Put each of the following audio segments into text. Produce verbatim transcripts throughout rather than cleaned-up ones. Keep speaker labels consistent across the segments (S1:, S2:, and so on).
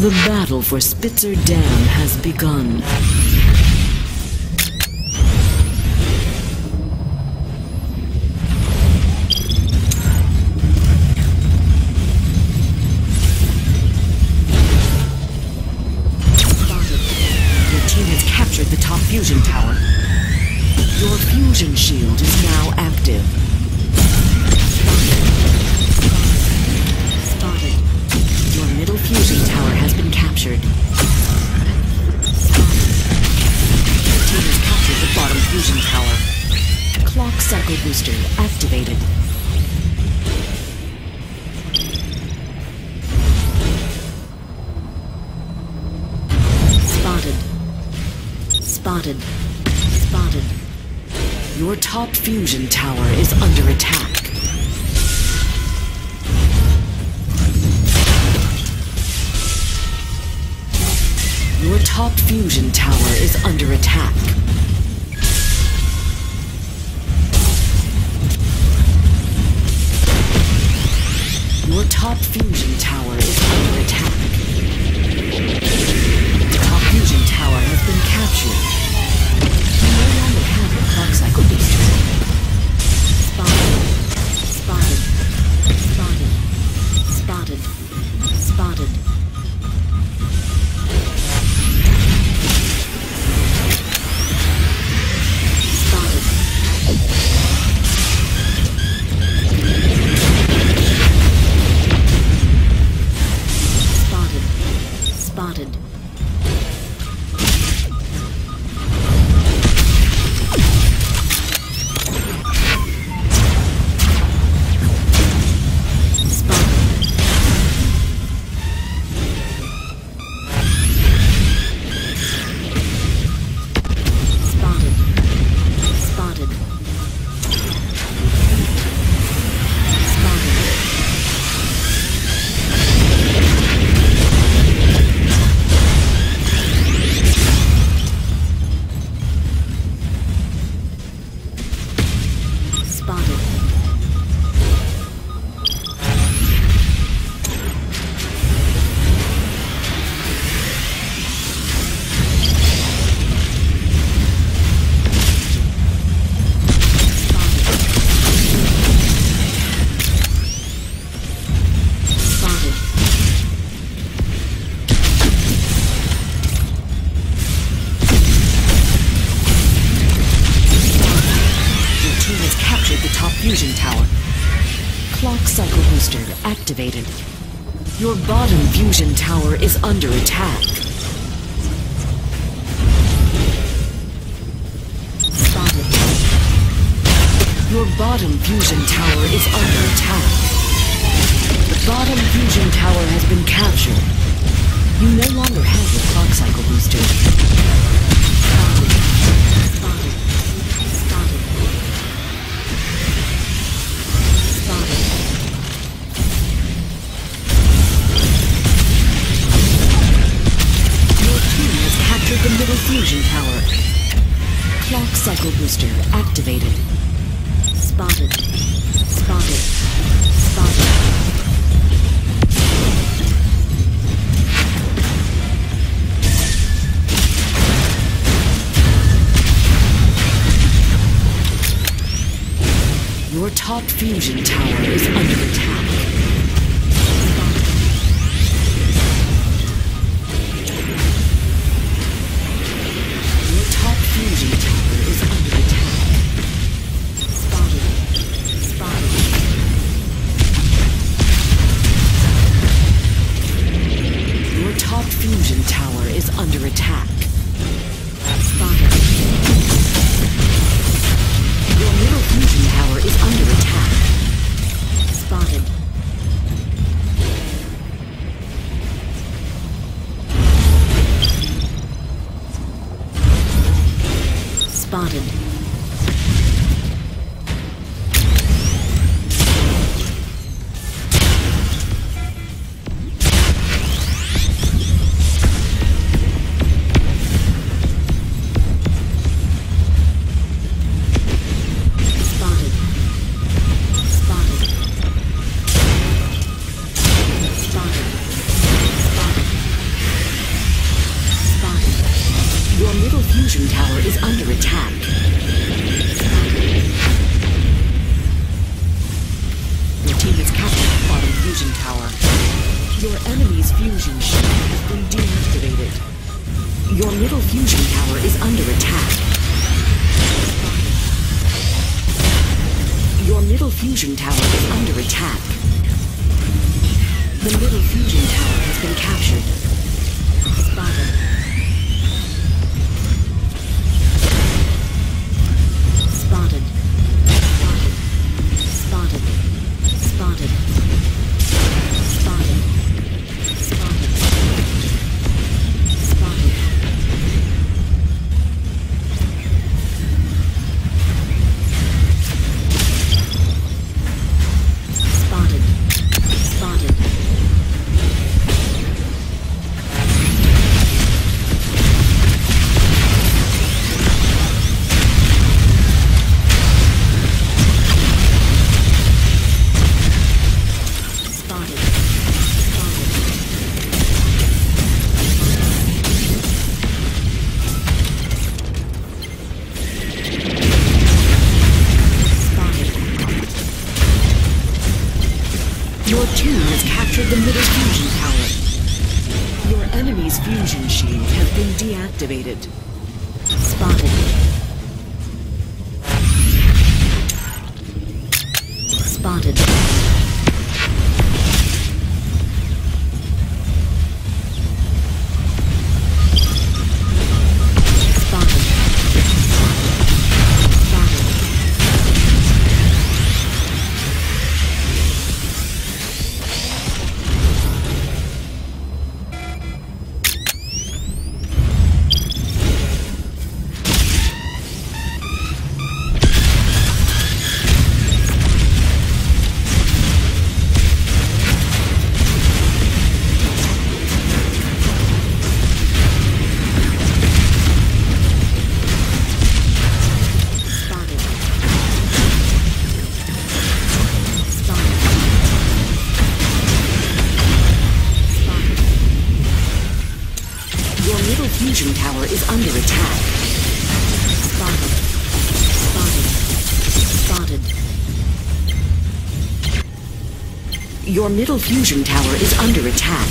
S1: The battle for Spitzer Dam has begun. Your team has captured the top fusion tower. Your fusion shield is now active. Middle fusion tower has been captured. The team has captured the bottom fusion tower. Clock cycle booster activated. Spotted. Spotted. Spotted. Your top fusion tower is under attack. Your top fusion tower is under attack. Your top fusion tower is under attack. The top fusion tower has been captured. You no longer have your clock cycle booster. Spotted. Spotted. Spotted. Spotted. Spotted. Spotted. Fusion tower. Clock cycle booster activated. Your bottom fusion tower is under attack. Spotted. Your bottom fusion tower is under attack. The bottom fusion tower has been captured. You no longer have your clock cycle booster. Spotted. Spotted. Spotted. Spotted. Your team has captured the middle fusion tower. Clock cycle booster activated. Spotted. Spotted. Spotted. Your top fusion tower is under attack. Your top fusion tower is under attack. Spotted. Spotted. Your top fusion tower is under attack. Spotted. Your middle fusion tower is under attack. Spotted. Your middle fusion tower is under attack. The middle fusion tower has been captured. Spotted. Spotted. Spotted. Spotted. Spotted. Spotted. Spotted. Spotted. Spotted. Spotted. Your team has captured the middle fusion tower. Your enemy's fusion shield has been deactivated. Spotted. Spotted. Spotted. Spotted. Fusion tower is under attack. Spotted. Spotted. Spotted. Your middle fusion tower is under attack.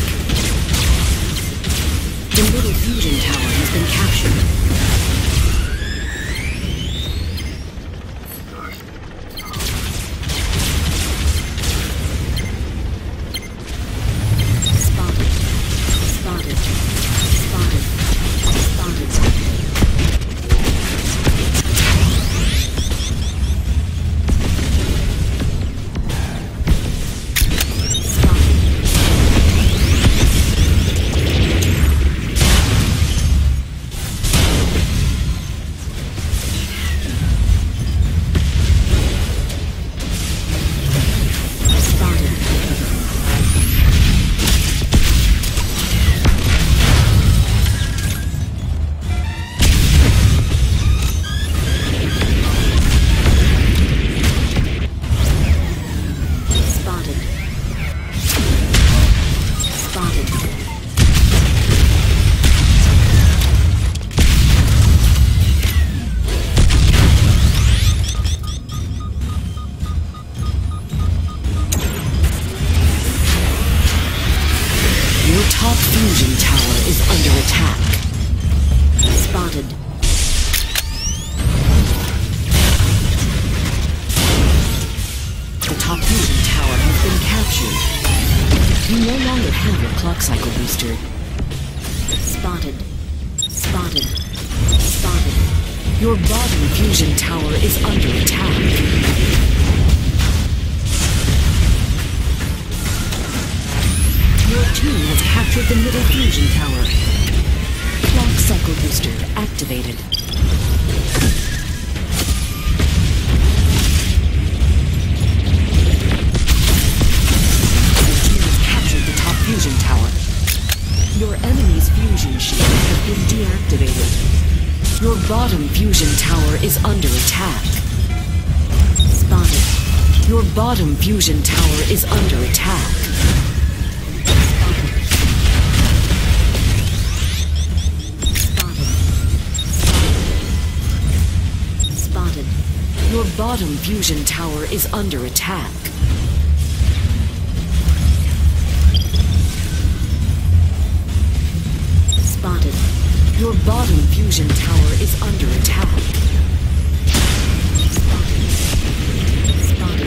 S1: The middle fusion tower has been captured. Spotted. Spotted. Spotted. Top fusion tower is under attack. Spotted. The top fusion tower has been captured. You no longer have your clock cycle booster. Spotted. Spotted. Spotted. Your bottom fusion tower is under attack. Your team has captured the middle fusion tower. Clock cycle booster activated. Your team has captured the top fusion tower. Your enemy's fusion shield has been deactivated. Your bottom fusion tower is under attack. Spotted. Your bottom fusion tower is under attack. Your bottom fusion tower is under attack. Spotted. Your bottom fusion tower is under attack. Spotted. Spotted.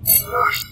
S2: Yes.